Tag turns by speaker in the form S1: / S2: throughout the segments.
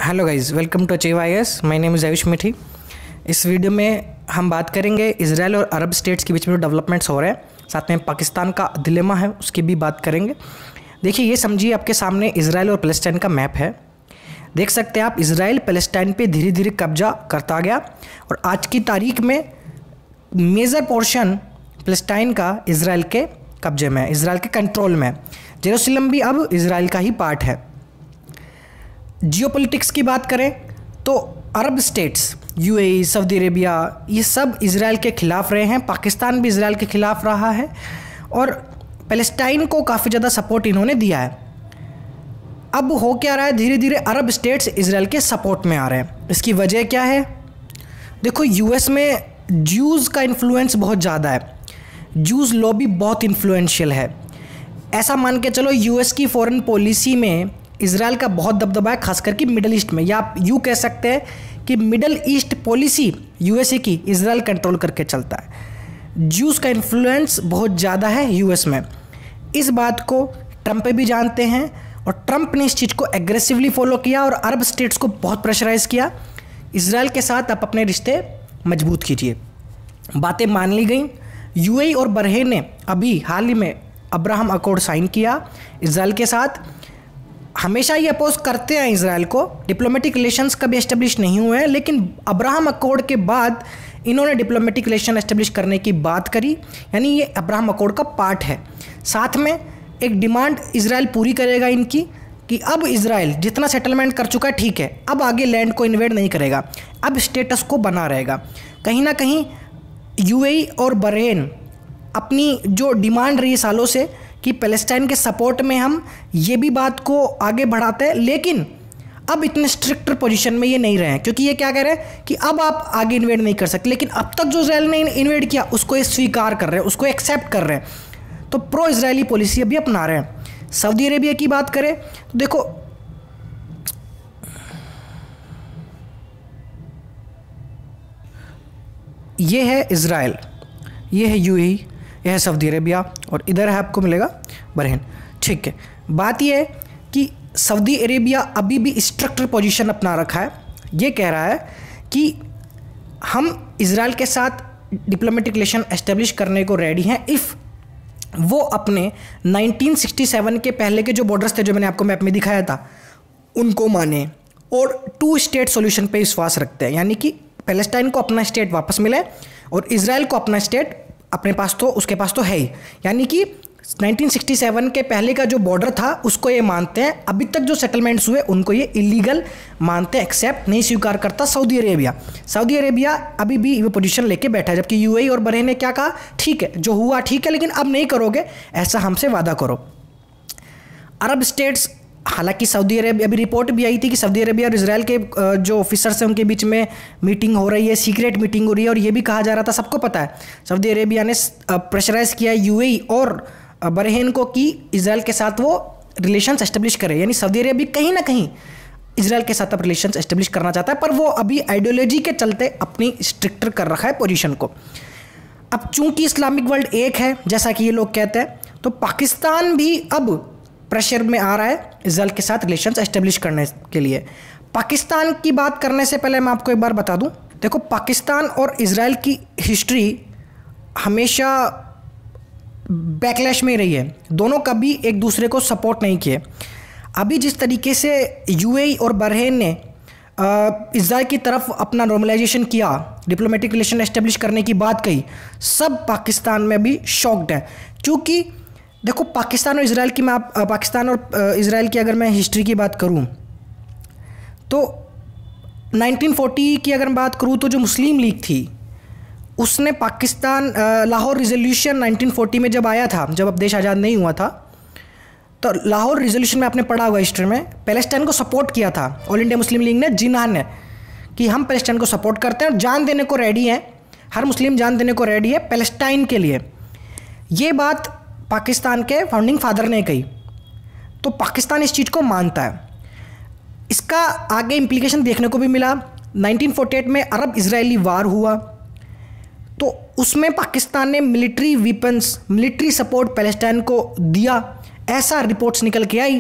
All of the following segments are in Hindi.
S1: Hello guys, welcome to Achieve IAS. My name is Ayush Mithi. इस वीडियो में हम बात करेंगे इजराइल और अरब स्टेट्स के बीच में जो डेवलपमेंट्स हो रहे हैं, साथ में पाकिस्तान का दिलेमा है उसकी भी बात करेंगे। देखिए, ये समझिए आपके सामने इजराइल और पैलेस्टाइन का मैप है। देख सकते हैं आप, इजराइल पैलेस्टाइन पे धीरे धीरे कब्जा करता गया और आज की तारीख में मेजर पोर्शन पैलेस्टाइन का इजराइल के कब्जे में है, इजराइल के कंट्रोल में है। जेरूसलम भी अब इजराइल का ही पार्ट है। जियोपॉलिटिक्स की बात करें तो Arab states, UAE, Saudi Arabia, ये सब इजराइल के ख़िलाफ़ रहे हैं। पाकिस्तान भी इजराइल के ख़िलाफ़ रहा है और पैलेस्टाइन को काफ़ी ज़्यादा सपोर्ट इन्होंने दिया है। अब हो क्या रहा है, धीरे धीरे अरब स्टेट्स इजराइल के सपोर्ट में आ रहे हैं। इसकी वजह क्या है? देखो, यूएस में ज्यूज़ का इन्फ्लुएंस बहुत ज़्यादा है। ज्यूज़ लॉबी बहुत इन्फ्लुएंशियल है। ऐसा मान के चलो, यूएस की फॉरेन पॉलिसी में इजराइल का बहुत दबदबा है, खास करके मिडल ईस्ट में, या आप यूँ कह सकते हैं कि मिडल ईस्ट पॉलिसी यूएसए की इजराइल कंट्रोल करके चलता है। ज्यूज़ का इन्फ्लुएंस बहुत ज़्यादा है यूएस में। इस बात को ट्रंप भी जानते हैं और ट्रंप ने इस चीज़ को एग्रेसिवली फॉलो किया और अरब स्टेट्स को बहुत प्रेशराइज़ किया, इजराइल के साथ आप अपने रिश्ते मजबूत कीजिए। बातें मान ली गई। यूएई और बहरीन ने अभी हाल ही में अब्राहम अकॉर्ड साइन किया इजराइल के साथ। हमेशा ये अपोज करते हैं इजराइल को, डिप्लोमेटिक रिलेशंस कभी एस्टेब्लिश नहीं हुए हैं, लेकिन अब्राहम अकॉर्ड के बाद इन्होंने डिप्लोमेटिक रिलेशन एस्टेब्लिश करने की बात करी, यानी ये अब्राहम अकॉर्ड का पार्ट है। साथ में एक डिमांड इजराइल पूरी करेगा इनकी कि अब इजराइल जितना सेटलमेंट कर चुका है ठीक है, अब आगे लैंड को इन्वेड नहीं करेगा, अब स्टेटस को बना रहेगा। कहीं ना कहीं यूएई और बहरीन अपनी जो डिमांड रही सालों से कि पैलेस्टाइन के सपोर्ट में हम ये भी बात को आगे बढ़ाते हैं, लेकिन अब इतने स्ट्रिक्टर पोजीशन में ये नहीं रहे हैं, क्योंकि ये क्या कह रहे हैं कि अब आप आगे इन्वेड नहीं कर सकते, लेकिन अब तक जो इजराइल ने इन्वेड किया उसको ये स्वीकार कर रहे हैं, उसको एक्सेप्ट कर रहे हैं। तो प्रो इजरायली पॉलिसी अभी अपना रहे हैं। सऊदी अरेबिया की बात करें तो देखो, ये है इजराइल, ये है यूएई, यह है सऊदी अरेबिया और इधर है आपको मिलेगा बहरीन। ठीक है, बात यह है कि सऊदी अरेबिया अभी भी स्ट्रिक्टर पोजीशन अपना रखा है। ये कह रहा है कि हम इजराइल के साथ डिप्लोमेटिक रिलेशन एस्टेब्लिश करने को रेडी हैं इफ़ वो अपने 1967 के पहले के जो बॉर्डर्स थे, जो मैंने आपको मैप में दिखाया था, उनको माने और 2 स्टेट सॉल्यूशन पे विश्वास रखते हैं, यानी कि पैलेस्टाइन को अपना स्टेट वापस मिले और इजराइल को अपना स्टेट अपने पास, तो उसके पास तो है ही, यानी कि 1967 के पहले का जो बॉर्डर था उसको ये मानते हैं। अभी तक जो सेटलमेंट्स हुए उनको ये इलीगल मानते हैं, एक्सेप्ट नहीं स्वीकार करता सऊदी अरेबिया। सऊदी अरेबिया अभी भी वो पोजीशन लेके बैठा है, जबकि यूएई और बहरीन ने क्या कहा, ठीक है जो हुआ ठीक है, लेकिन अब नहीं करोगे, ऐसा हमसे वादा करो। अरब स्टेट्स, हालांकि सऊदी अरेबिया, अभी रिपोर्ट भी आई थी कि सऊदी अरेबिया और इजराइल के जो ऑफिसर्स हैं उनके बीच में मीटिंग हो रही है, सीक्रेट मीटिंग हो रही है, और ये भी कहा जा रहा था, सबको पता है, सऊदी अरेबिया ने प्रेशराइज किया यूएई और बहरीन को कि इजराइल के साथ वो रिलेशंस एस्टेब्लिश करे, यानी सऊदी अरेबिया कहीं ना कहीं इजराइल के साथ अब रिलेशंस एस्टेब्लिश करना चाहता है, पर वो अभी आइडियोलॉजी के चलते अपनी स्ट्रिक्टर कर रखा है पोजीशन को। अब चूंकि इस्लामिक वर्ल्ड एक है, जैसा कि ये लोग कहते हैं, तो पाकिस्तान भी अब प्रेशर में आ रहा है इजराइल के साथ रिलेशंस एस्टेब्लिश करने के लिए। पाकिस्तान की बात करने से पहले मैं आपको एक बार बता दूं, देखो, पाकिस्तान और इजराइल की हिस्ट्री हमेशा बैकलैश में रही है। दोनों कभी एक दूसरे को सपोर्ट नहीं किए। अभी जिस तरीके से यूएई और बहरीन ने इजराइल की तरफ अपना नॉर्मलाइजेशन किया, डिप्लोमेटिक रिलेशन एस्टेब्लिश करने की बात कही, सब पाकिस्तान में भी शॉक्ड हैं। क्योंकि देखो, पाकिस्तान और इजराइल की, मैं पाकिस्तान और इजराइल की अगर मैं हिस्ट्री की बात करूं तो 1940 की अगर मैं बात करूं तो जो मुस्लिम लीग थी उसने पाकिस्तान, लाहौर रिजोल्यूशन 1940 में जब आया था, जब अब देश आज़ाद नहीं हुआ था, तो लाहौर रिजोल्यूशन में आपने पढ़ा हुआ हिस्ट्री में, पैलेस्टाइन को सपोर्ट किया था ऑल इंडिया मुस्लिम लीग ने, जिन्हा ने, कि हम पैलेस्टाइन को सपोर्ट करते हैं और जान देने को रेडी हैं, हर मुस्लिम जान देने को रेडी है पैलेस्टाइन के लिए। ये बात पाकिस्तान के फाउंडिंग फादर ने कही, तो पाकिस्तान इस चीज़ को मानता है। इसका आगे इम्प्लीकेशन देखने को भी मिला। 1948 में अरब इजरायली वार हुआ, तो उसमें पाकिस्तान ने military weapons, military support Palestine को दिया, ऐसा रिपोर्ट्स निकल के आई।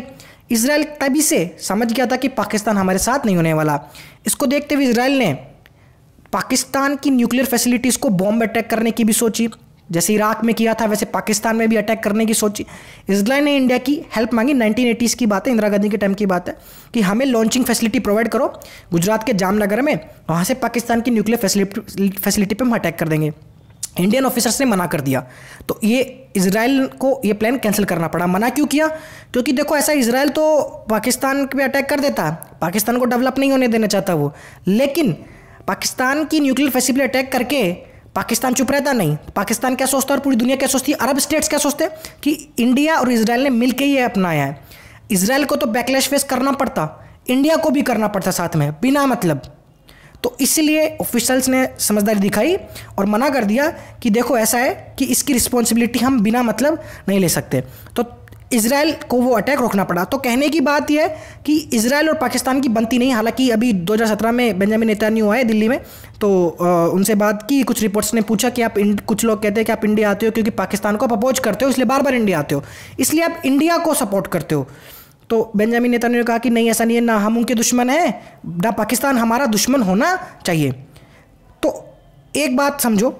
S1: इसराइल तभी से समझ गया था कि पाकिस्तान हमारे साथ नहीं होने वाला। इसको देखते हुए इसराइल ने पाकिस्तान की न्यूक्लियर फैसिलिटीज़ को बॉम्ब अटैक करने की भी सोची, जैसे इराक में किया था वैसे पाकिस्तान में भी अटैक करने की सोची। इसराइल ने इंडिया की हेल्प मांगी, 1980s की बात है, इंदिरा गांधी के टाइम की बात है, कि हमें लॉन्चिंग फैसिलिटी प्रोवाइड करो गुजरात के जामनगर में, वहाँ से पाकिस्तान की न्यूक्लियर फैसिलिटी पर हम अटैक कर देंगे। इंडियन ऑफिसर्स ने मना कर दिया, तो ये इसराइल को ये प्लान कैंसिल करना पड़ा। मना क्यों किया? क्योंकि देखो ऐसा इसराइल तो पाकिस्तान पे अटैक कर देता है, पाकिस्तान को डेवलप नहीं होने देना चाहता वो, लेकिन पाकिस्तान की न्यूक्लियर फैसिलिटी अटैक करके पाकिस्तान चुप रहता नहीं। पाकिस्तान क्या सोचता है और पूरी दुनिया क्या सोचती है, अरब स्टेट्स क्या सोचते हैं कि इंडिया और इसराइल ने मिलकर ये अपनाया है। इसराइल को तो बैकलैश फेस करना पड़ता, इंडिया को भी करना पड़ता साथ में, बिना मतलब। तो इसलिए ऑफिशियल्स ने समझदारी दिखाई और मना कर दिया कि देखो ऐसा है कि इसकी रिस्पॉन्सिबिलिटी हम बिना मतलब नहीं ले सकते। तो इसराइल को वो अटैक रोकना पड़ा। तो कहने की बात यह है कि इसराइल और पाकिस्तान की बनती नहीं। हालांकि अभी 2017 में बेंजामिन नेतन्याहू आए दिल्ली में, तो उनसे बात की, कुछ रिपोर्ट्स ने पूछा कि आप कुछ लोग कहते हैं कि आप इंडिया आते हो क्योंकि पाकिस्तान को आप अपोज करते हो, इसलिए बार बार इंडिया आते हो, इसलिए आप इंडिया को सपोर्ट करते हो। तो बेंजामिन नेतन्याहू ने कहा कि नहीं, ऐसा नहीं है, ना हम उनके दुश्मन हैं, ना पाकिस्तान हमारा दुश्मन होना चाहिए। तो एक बात समझो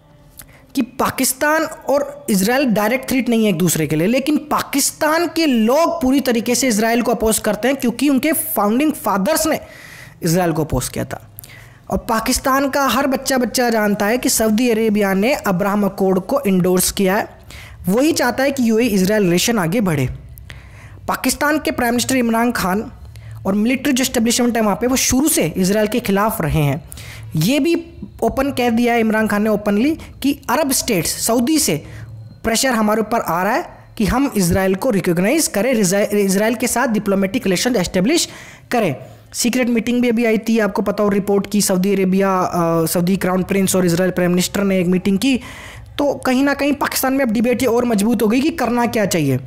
S1: कि पाकिस्तान और इजराइल डायरेक्ट थ्रेट नहीं है एक दूसरे के लिए, लेकिन पाकिस्तान के लोग पूरी तरीके से इजराइल को अपोज करते हैं क्योंकि उनके फाउंडिंग फादर्स ने इजराइल को अपोज किया था। और पाकिस्तान का हर बच्चा जानता है कि सऊदी अरेबिया ने अब्राहम अकॉर्ड को इंडोर्स किया है, वही चाहता है कि यूएई इजराइल रिलेशन आगे बढ़े। पाकिस्तान के प्राइम मिनिस्टर इमरान खान और मिलिट्री जो एस्टेब्लिशमेंट है वहाँ पे, वो शुरू से इजराइल के खिलाफ रहे हैं। ये भी ओपन कह दिया है इमरान खान ने ओपनली कि अरब स्टेट्स, सऊदी से प्रेशर हमारे ऊपर आ रहा है कि हम इजराइल को रिकॉग्नाइज करें, इजराइल के साथ डिप्लोमेटिक रिलेशन एस्टेब्लिश करें। सीक्रेट मीटिंग भी अभी आई थी, आपको पता हो, रिपोर्ट की Saudi Arabia, Saudi crown prince और इजराइल प्राइम मिनिस्टर ने एक मीटिंग की। तो कहीं ना कहीं पाकिस्तान में अब डिबेट ये और मजबूत हो गई कि करना क्या चाहिए।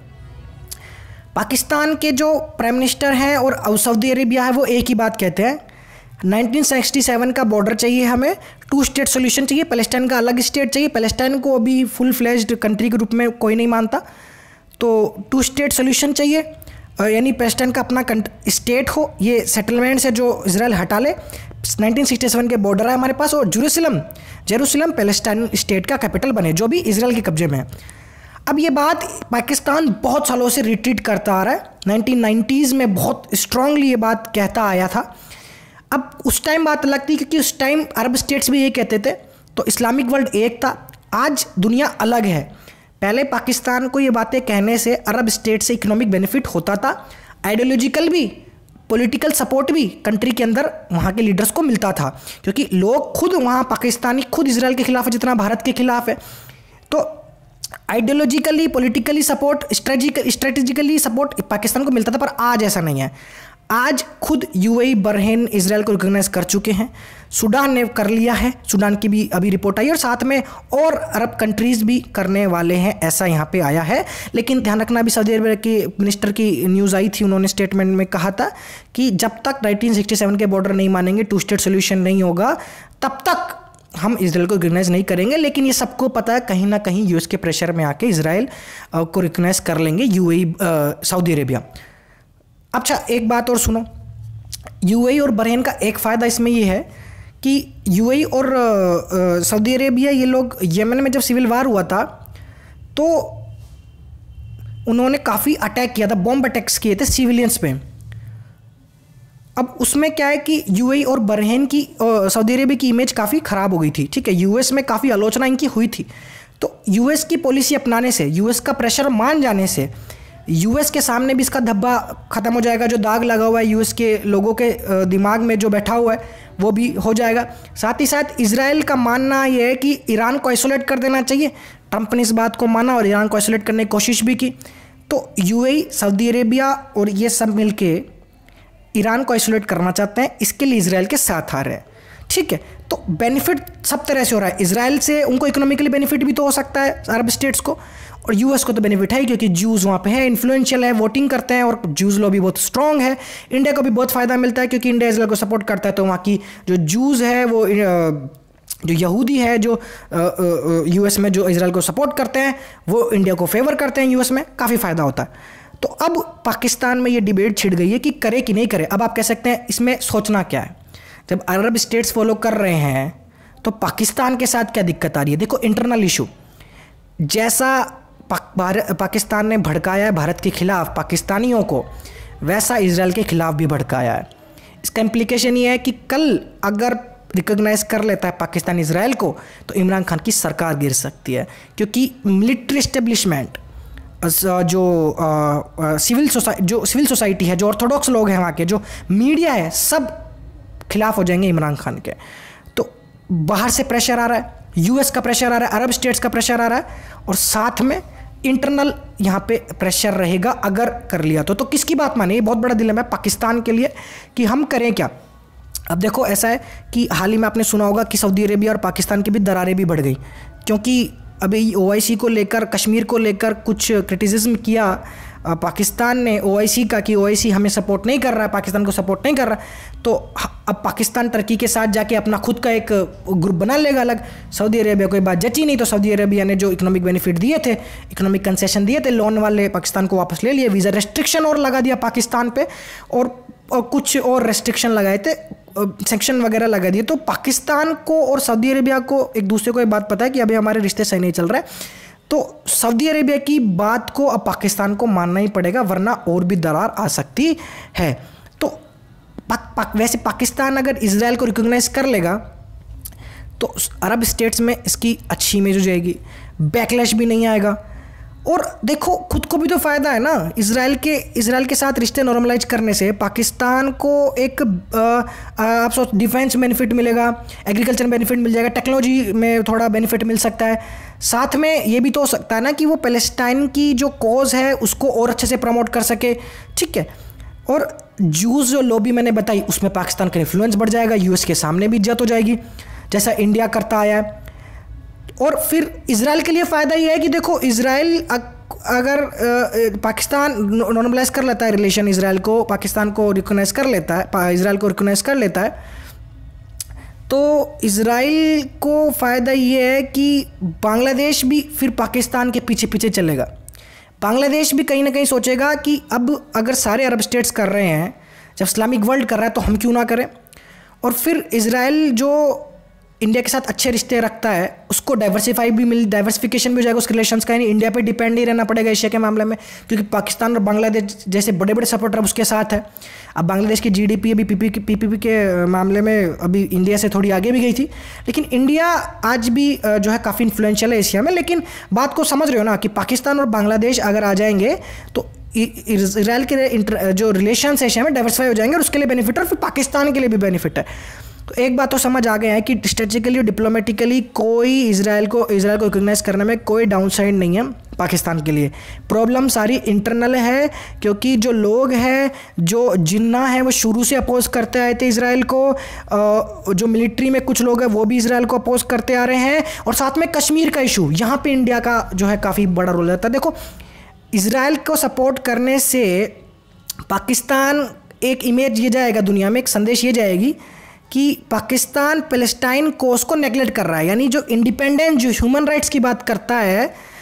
S1: पाकिस्तान के जो प्राइम मिनिस्टर हैं और सऊदी अरेबिया है वो एक ही बात कहते हैं, 1967 का बॉर्डर चाहिए हमें, 2 स्टेट सोल्यूशन चाहिए, पैलेस्टाइन का अलग स्टेट चाहिए। पैलेस्टाइन को अभी फुल फ्लेज्ड कंट्री के रूप में कोई नहीं मानता, तो 2 स्टेट सोल्यूशन चाहिए, यानी पैलेस्टाइन का अपना स्टेट हो, ये सेटलमेंट से जो इजराइल हटा ले। 1967 के बॉर्डर है हमारे पास, और जेरूसलम पैलेस्टाइन स्टेट का कैपिटल बने, जो भी इजराइल के कब्जे में है। अब ये बात पाकिस्तान बहुत सालों से रिट्रीट करता आ रहा है, 1990s में बहुत स्ट्रांगली ये बात कहता आया था। अब उस टाइम बात अलग थी क्योंकि उस टाइम अरब स्टेट्स भी ये कहते थे, तो इस्लामिक वर्ल्ड एक था, आज दुनिया अलग है। पहले पाकिस्तान को ये बातें कहने से अरब स्टेट से इकोनॉमिक बेनिफिट होता था, आइडियोलॉजिकल भी, पॉलिटिकल सपोर्ट भी कंट्री के अंदर वहाँ के लीडर्स को मिलता था, क्योंकि लोग खुद वहाँ पाकिस्तानी खुद इसराइल के खिलाफ है जितना भारत के खिलाफ है। तो ideologically, politically support, strategically support Pakistan को मिलता था, पर आज ऐसा नहीं है। आज खुद यूएई, बहरीन इजराइल को रिकॉग्नाइज कर चुके हैं, सूडान ने कर लिया है, सूडान की भी अभी रिपोर्ट आई, और साथ में और अरब कंट्रीज़ भी करने वाले हैं, ऐसा यहाँ पे आया है। लेकिन ध्यान रखना, भी सऊदी अरब के मिनिस्टर की न्यूज़ आई थी, उन्होंने स्टेटमेंट में कहा था कि जब तक 1967 के बॉर्डर नहीं मानेंगे, 2 स्टेट सोल्यूशन नहीं होगा, तब तक हम इजराइल को रिकॉग्नाइज नहीं करेंगे। लेकिन ये सबको पता है कहीं ना कहीं यूएस के प्रेशर में आके इजराइल को रिकॉग्नाइज कर लेंगे यूएई, सऊदी अरेबिया। अच्छा, एक बात और सुनो, यूएई और बहरीन का एक फ़ायदा इसमें ये है कि यूएई और सऊदी अरेबिया, ये लोग यमन में जब सिविल वार हुआ था तो उन्होंने काफ़ी अटैक किया था, बॉम्ब अटैक्स किए थे सिविलियंस पे। अब उसमें क्या है कि यूएई और बहरीन की, सऊदी अरेबिया की इमेज काफ़ी ख़राब हो गई थी, ठीक है, यूएस में काफ़ी आलोचना इनकी हुई थी। तो यूएस की पॉलिसी अपनाने से, यूएस का प्रेशर मान जाने से यूएस के सामने भी इसका धब्बा ख़त्म हो जाएगा, जो दाग लगा हुआ है यूएस के लोगों के दिमाग में जो बैठा हुआ है वो भी हो जाएगा। साथ ही साथ इजराइल का मानना ये है कि ईरान को आइसोलेट कर देना चाहिए, ट्रंप ने इस बात को माना और ईरान को आइसोलेट करने की कोशिश भी की। तो यूएई, सऊदी अरेबिया और ये सब मिलके ईरान को आइसोलेट करना चाहते हैं, इसके लिए इजराइल के साथ आ रहे हैं, ठीक है। तो बेनिफिट सब तरह से हो रहा है, इजराइल से उनको इकोनॉमिकली बेनिफिट भी तो हो सकता है अरब स्टेट्स को, और यूएस को तो बेनिफिट है क्योंकि जूस वहाँ पे है, इन्फ्लुएंशियल है, वोटिंग करते हैं और जूस लो भी बहुत स्ट्रांग है। इंडिया को भी बहुत फ़ायदा मिलता है क्योंकि इंडिया इजराइल को सपोर्ट करता है, तो वहाँ की जो जूस है, वो जो यहूदी है, जो यूएस में जो इजराइल को सपोर्ट करते हैं, वो इंडिया को फेवर करते हैं, यूएस में काफ़ी फ़ायदा होता है। तो अब पाकिस्तान में ये डिबेट छिड़ गई है कि करे कि नहीं करे। अब आप कह सकते हैं इसमें सोचना क्या है, जब अरब स्टेट्स फॉलो कर रहे हैं तो पाकिस्तान के साथ क्या दिक्कत आ रही है। देखो इंटरनल इशू जैसा पाकिस्तान ने भड़काया है भारत के खिलाफ पाकिस्तानियों को, वैसा इजराइल के खिलाफ भी भड़काया है। इसका इम्प्लीकेशन ये है कि कल अगर रिकॉग्नाइज कर लेता है पाकिस्तान इजराइल को तो इमरान खान की सरकार गिर सकती है, क्योंकि मिलिट्री इस्टेब्लिशमेंट जो सिविल सोसाइटी है, जो ऑर्थोडॉक्स लोग हैं वहाँ के, जो मीडिया है, सब खिलाफ हो जाएंगे इमरान खान के। तो बाहर से प्रेशर आ रहा है, यूएस का प्रेशर आ रहा है, अरब स्टेट्स का प्रेशर आ रहा है, और साथ में इंटरनल यहाँ पे प्रेशर रहेगा अगर कर लिया तो किसकी बात माने। ये बहुत बड़ा दिलेमा है पाकिस्तान के लिए कि हम करें क्या। अब देखो ऐसा है कि हाल ही में आपने सुना होगा कि सऊदी अरेबिया और पाकिस्तान की भी दरारें भी बढ़ गई, क्योंकि अभी ओआईसी को लेकर, कश्मीर को लेकर कुछ क्रिटिसिज्म किया पाकिस्तान ने ओआईसी का कि ओआईसी हमें सपोर्ट नहीं कर रहा है, पाकिस्तान को सपोर्ट नहीं कर रहा। तो अब पाकिस्तान टर्की के साथ जाके अपना खुद का एक ग्रुप बना लेगा अलग। सऊदी अरेबिया को ये बात जची नहीं, तो सऊदी अरेबिया ने जो इकोनॉमिक बेनिफिट दिए थे, इकोनॉमिक कंसेशन दिए थे, लोन वाले, पाकिस्तान को वापस ले लिए, वीज़ा रेस्ट्रिक्शन और लगा दिया पाकिस्तान पे, और कुछ और रेस्ट्रिक्शन लगाए थे, सेक्शन वगैरह लगा दिए। तो पाकिस्तान को और सऊदी अरेबिया को एक दूसरे को ये बात पता है कि अभी हमारे रिश्ते सही नहीं चल रहे, तो सऊदी अरेबिया की बात को अब पाकिस्तान को मानना ही पड़ेगा, वरना और भी दरार आ सकती है। तो वैसे पाकिस्तान अगर इजराइल को रिकॉग्नाइज कर लेगा तो अरब स्टेट्स में इसकी अच्छी इमेज हो जाएगी, बैकलैश भी नहीं आएगा, और देखो खुद को भी तो फ़ायदा है ना। इजराइल के साथ रिश्ते नॉर्मलाइज करने से पाकिस्तान को एक आप सोच डिफेंस बेनिफिट मिलेगा, एग्रीकल्चर बेनिफिट मिल जाएगा, टेक्नोलॉजी में थोड़ा बेनिफिट मिल सकता है। साथ में ये भी तो हो सकता है ना कि वो पैलेस्टाइन की जो कॉज है उसको और अच्छे से प्रमोट कर सके, ठीक है। और जूस जो लॉबी मैंने बताई उसमें पाकिस्तान का इन्फ्लुएंस बढ़ जाएगा, यूएस के सामने भी इज्जत हो जाएगी जैसा इंडिया करता आया है। और फिर इजराइल के लिए फ़ायदा ये है कि देखो इजराइल अगर पाकिस्तान नॉर्मलाइज कर लेता है रिलेशन, इजराइल को पाकिस्तान को रिकॉग्नाइज कर लेता है, इजराइल को रिकॉग्नाइज कर लेता है, तो इजराइल को फ़ायदा ये है कि बांग्लादेश भी फिर पाकिस्तान के पीछे पीछे चलेगा। बांग्लादेश भी कहीं ना कहीं सोचेगा कि अब अगर सारे अरब स्टेट्स कर रहे हैं, जब इस्लामिक वर्ल्ड कर रहा है तो हम क्यों ना करें। और फिर इजराइल जो इंडिया के साथ अच्छे रिश्ते रखता है उसको डाइवर्सिफिकेशन भी हो जाएगा उसके रिलेशंस का, यानी इंडिया पे डिपेंड नहीं रहना पड़ेगा एशिया के मामले में, क्योंकि पाकिस्तान और बांग्लादेश जैसे बड़े बड़े सपोर्टर उसके साथ है। अब बांग्लादेश की जीडीपी अभी पीपीपी के मामले में अभी इंडिया से थोड़ी आगे भी गई थी, लेकिन इंडिया आज भी जो है काफ़ी इन्फ्लुएंशियल है एशिया में। लेकिन बात को समझ रहे हो ना कि पाकिस्तान और बांग्लादेश अगर आ जाएंगे तो इजराइल के जो रिलेशंस एशिया में डाइवर्सिफाई हो जाएंगे, और उसके लिए बेनिफिट है और फिर पाकिस्तान के लिए भी बेनिफिट है। तो एक बात तो समझ आ गया है कि स्ट्रेटेजिकली और डिप्लोमेटिकली कोई इजराइल को रिकॉग्नाइज करने में कोई डाउनसाइड नहीं है पाकिस्तान के लिए। प्रॉब्लम सारी इंटरनल है, क्योंकि जो लोग हैं, जो जिन्ना है, वो शुरू से अपोज करते आए थे इजराइल को। जो मिलिट्री में कुछ लोग हैं वो भी इजराइल को अपोज करते आ रहे हैं, और साथ में कश्मीर का इशू, यहाँ पे इंडिया का जो है काफ़ी बड़ा रोल रहता है। देखो इजराइल को सपोर्ट करने से पाकिस्तान एक इमेज ये जाएगा दुनिया में, एक संदेश ये जाएगी कि पाकिस्तान पैलेस्टाइन कोस को नेगलेक्ट कर रहा है, यानी जो इंडिपेंडेंस, जो ह्यूमन राइट्स की बात करता है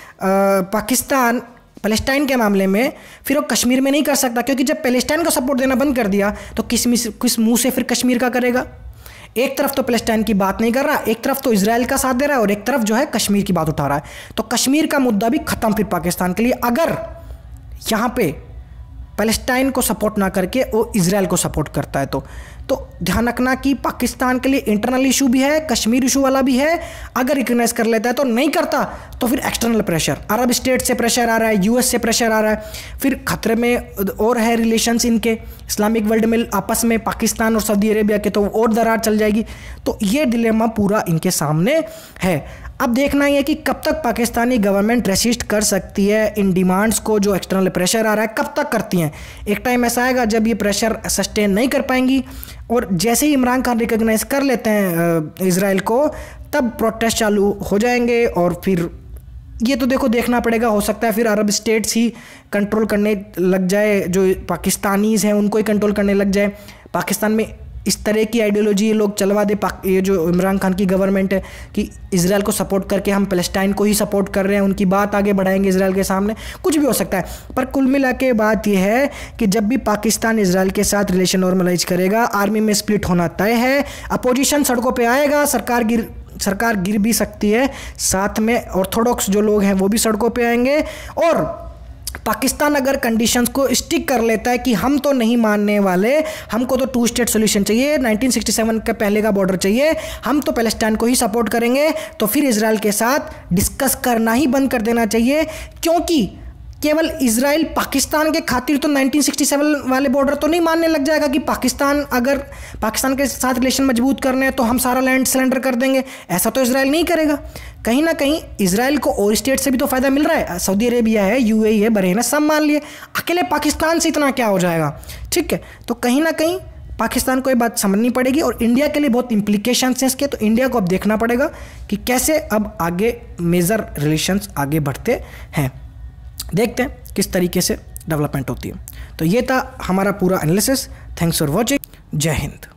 S1: पाकिस्तान पैलेस्टाइन के मामले में, फिर वो कश्मीर में नहीं कर सकता, क्योंकि जब पैलेस्टाइन को सपोर्ट देना बंद कर दिया तो किस मुंह से फिर कश्मीर का करेगा। एक तरफ तो पैलेस्टाइन की बात नहीं कर रहा, एक तरफ तो इजराइल का साथ दे रहा है, और एक तरफ जो है कश्मीर की बात उठा रहा है। तो कश्मीर का मुद्दा भी ख़त्म फिर पाकिस्तान के लिए, अगर यहाँ पे पैलेस्टाइन को सपोर्ट ना करके वो इजराइल को सपोर्ट करता है। तो ध्यान रखना कि पाकिस्तान के लिए इंटरनल इशू भी है, कश्मीर इशू वाला भी है। अगर रिकॉग्नाइज कर लेता है तो, नहीं करता तो फिर एक्सटर्नल प्रेशर, अरब स्टेट से प्रेशर आ रहा है, यूएस से प्रेशर आ रहा है, फिर खतरे में और है रिलेशंस इनके इस्लामिक वर्ल्ड में आपस में, पाकिस्तान और सऊदी अरेबिया के, तो और दरार चल जाएगी। तो ये डिलेमा पूरा इनके सामने है। अब देखना ही है कि कब तक पाकिस्तानी गवर्नमेंट रेसिस्ट कर सकती है इन डिमांड्स को, जो एक्सटर्नल प्रेशर आ रहा है, कब तक करती हैं। एक टाइम ऐसा आएगा जब ये प्रेशर सस्टेन नहीं कर पाएंगी, और जैसे ही इमरान खान रिकॉग्नाइज कर लेते हैं इजराइल को, तब प्रोटेस्ट चालू हो जाएंगे। और फिर ये तो देखो देखना पड़ेगा, हो सकता है फिर अरब स्टेट्स ही कंट्रोल करने लग जाए, जो पाकिस्तानीज़ हैं उनको ही कंट्रोल करने लग जाए। पाकिस्तान में इस तरह की आइडियोलॉजी ये लोग चलवा दे, ये जो इमरान खान की गवर्नमेंट है कि इजराइल को सपोर्ट करके हम पैलेस्टाइन को ही सपोर्ट कर रहे हैं, उनकी बात आगे बढ़ाएंगे इजराइल के सामने, कुछ भी हो सकता है। पर कुल मिला के बात यह है कि जब भी पाकिस्तान इजराइल के साथ रिलेशन नॉर्मलाइज करेगा, आर्मी में स्प्लिट होना तय है, अपोजिशन सड़कों पर आएगा, सरकार गिर भी सकती है, साथ में ऑर्थोडॉक्स जो लोग हैं वो भी सड़कों पे आएंगे। और पाकिस्तान अगर कंडीशंस को स्टिक कर लेता है कि हम तो नहीं मानने वाले, हमको तो 2 स्टेट सॉल्यूशन चाहिए, 1967 के पहले का बॉर्डर चाहिए, हम तो पैलेस्टाइन को ही सपोर्ट करेंगे, तो फिर इजराइल के साथ डिस्कस करना ही बंद कर देना चाहिए। क्योंकि केवल इजराइल पाकिस्तान के खातिर तो 1967 वाले बॉर्डर तो नहीं मानने लग जाएगा कि अगर पाकिस्तान के साथ रिलेशन मजबूत करने हैं तो हम सारा लैंड सरेंडर कर देंगे, ऐसा तो इजराइल नहीं करेगा। कहीं ना कहीं इजराइल को और स्टेट से भी तो फ़ायदा मिल रहा है, सऊदी अरेबिया है, यूएई है, बहरीन है, सब मान लिए, अकेले पाकिस्तान से इतना क्या हो जाएगा, ठीक है। तो कहीं ना कहीं पाकिस्तान को ये बात समझनी पड़ेगी और इंडिया के लिए बहुत इम्प्लीकेशंस हैं इसके, तो इंडिया को अब देखना पड़ेगा कि कैसे अब आगे मेजर रिलेशंस आगे बढ़ते हैं, देखते हैं किस तरीके से डेवलपमेंट होती है। तो ये था हमारा पूरा एनालिसिस। Thanks for watching. जय हिंद।